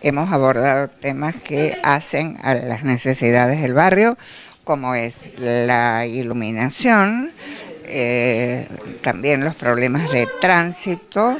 hemos abordado temas que hacen a las necesidades del barrio, como es la iluminación, también los problemas de tránsito,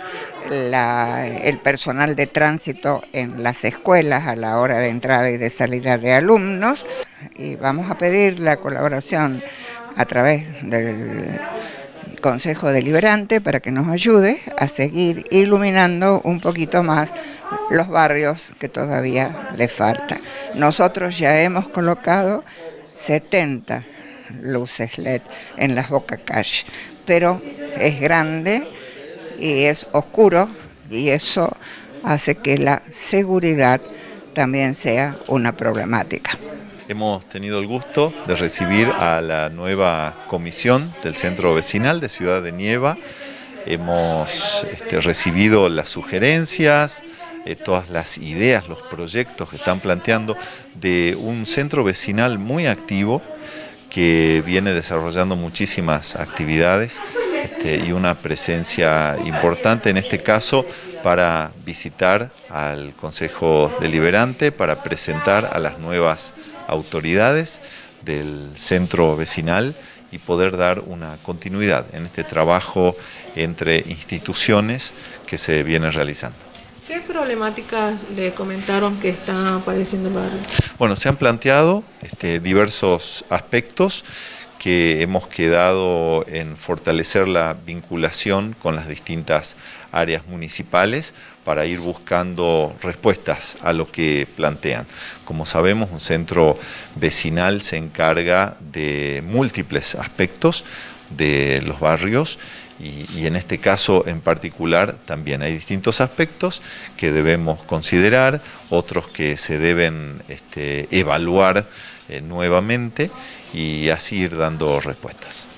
el personal de tránsito en las escuelas a la hora de entrada y de salida de alumnos, y vamos a pedir la colaboración a través del Consejo Deliberante para que nos ayude a seguir iluminando un poquito más los barrios que todavía le falta. Nosotros ya hemos colocado 70 luces LED en las bocacalles, pero es grande y es oscuro y eso hace que la seguridad también sea una problemática. Hemos tenido el gusto de recibir a la nueva comisión del Centro Vecinal de Ciudad de Nieva. Hemos recibido las sugerencias, todas las ideas, los proyectos que están planteando de un centro vecinal muy activo que viene desarrollando muchísimas actividades y una presencia importante en este caso para visitar al Consejo Deliberante, para presentar a las nuevas autoridades del centro vecinal y poder dar una continuidad en este trabajo entre instituciones que se viene realizando. ¿Qué problemáticas le comentaron que está padeciendo el barrio? Bueno, se han planteado diversos aspectos que hemos quedado en fortalecer la vinculación con las distintas áreas municipales para ir buscando respuestas a lo que plantean. Como sabemos, un centro vecinal se encarga de múltiples aspectos de los barrios y en este caso en particular también hay distintos aspectos que debemos considerar, otros que se deben evaluar nuevamente y así ir dando respuestas.